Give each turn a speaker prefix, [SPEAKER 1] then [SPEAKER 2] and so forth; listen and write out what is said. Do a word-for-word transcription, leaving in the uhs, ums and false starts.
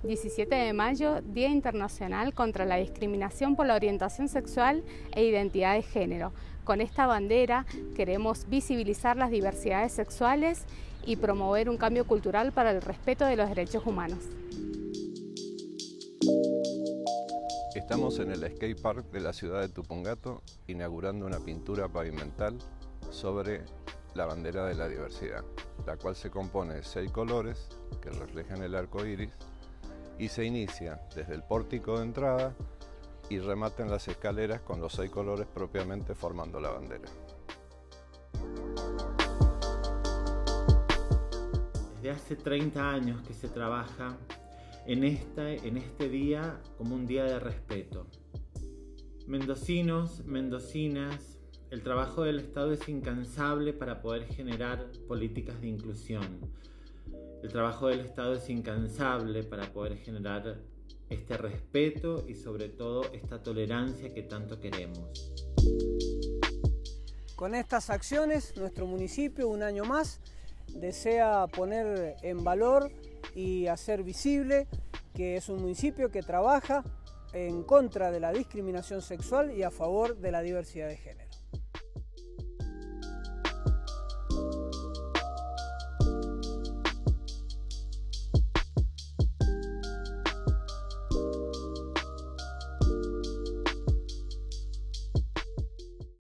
[SPEAKER 1] diecisiete de mayo, Día Internacional contra la Discriminación por la Orientación Sexual e Identidad de Género. Con esta bandera queremos visibilizar las diversidades sexuales y promover un cambio cultural para el respeto de los derechos humanos.
[SPEAKER 2] Estamos en el skate park de la ciudad de Tupungato inaugurando una pintura pavimental sobre la bandera de la diversidad, la cual se compone de seis colores que reflejan el arco iris y se inicia desde el pórtico de entrada y remata en las escaleras con los seis colores propiamente formando la bandera.
[SPEAKER 3] Desde hace treinta años que se trabaja en, esta, en este día como un día de respeto. Mendocinos, mendocinas, el trabajo del Estado es incansable para poder generar políticas de inclusión. El trabajo del Estado es incansable para poder generar este respeto y sobre todo esta tolerancia que tanto queremos.
[SPEAKER 4] Con estas acciones, nuestro municipio, un año más, desea poner en valor y hacer visible que es un municipio que trabaja en contra de la discriminación sexual y a favor de la diversidad de género.